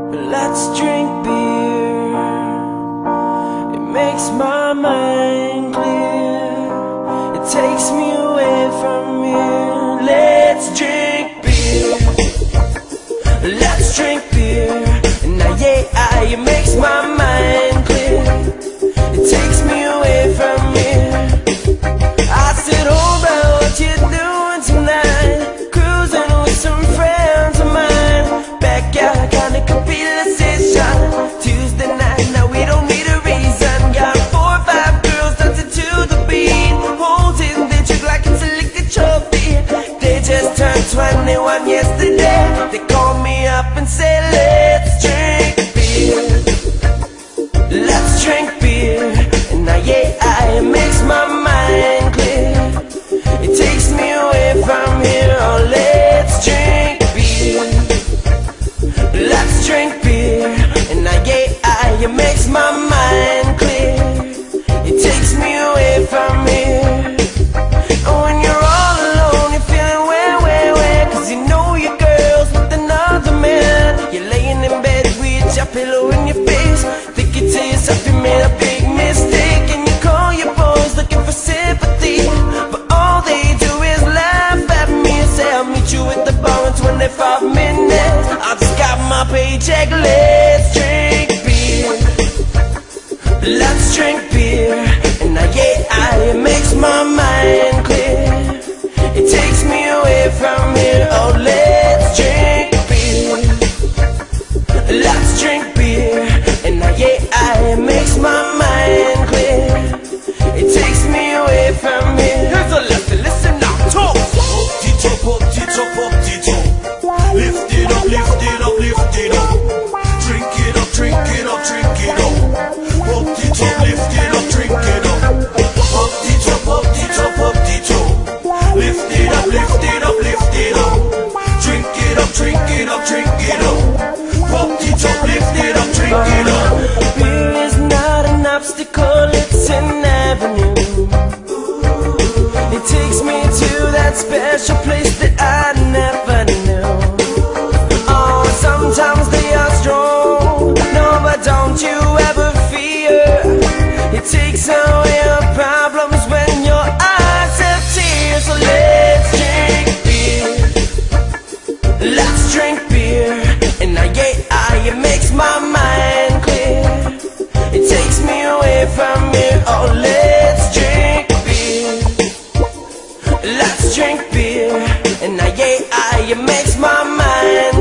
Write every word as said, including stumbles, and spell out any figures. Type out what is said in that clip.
Let's drink beer. It makes my mind clear. It takes me away from here. Let's drink beer. Let's drink beer. Now yeah, it makes my mind clear. It takes me away from here. I said, oh, bro, what you doing tonight? Cruising with some friends of mine. Back out, kinda compete the session. Tuesday night, now we don't need a reason. Got four or five girls dancing to the beat, holding their chick like it's a liquor trophy. They just turned twenty-one yesterday. They called me up and said, let's drink beer. Let's drink beer. And now yeah, I, it makes my mind clear. It takes me away from here. Oh, let's drink beer. Let's drink beer. And now yeah, I, it makes my mind clear. It takes me away from here. And when you're all alone, you're feeling way, way, way, cause you know your girl's with another man. You're laying in bed with your pillow in your face, thinking to yourself you made a big mistake. And you call your boys looking for sympathy, but all they do is laugh at me and say, I'll meet you at the bar in twenty-five minutes. I just got my paycheck. Let's drink beer. Let's drink beer. And now yeah, I, it makes my mind clear. It takes me away from here. Oh, let's drink beer. Let's drink beer. And now yeah, I, it makes my mind clear. It takes me away from here. Here's a lesson, listen now, talk. Up the top, up the top, up the top. Lift it up, lift it up, lift it up. Drink it up, drink it up, drink it up. Up the top, lift it up, drink it up. Up the top, up the top, up the top. Lift it up, lift it up, lift it up. Drink it up, drink it up, drink it up. Up the top, lift it up, drink it up. Beer is not an obstacle, it's an avenue. It takes me to that special place that I never knew. Oh, sometimes they are strong, no, but don't you ever fear. It takes away your problems when your eyes have tears. So let's drink beer. Let's drink beer. And now yeah, I, it makes my mind clear. It takes me away from here. Oh, let's drink beer. Let's drink beer. And now yeah, I, it makes my mind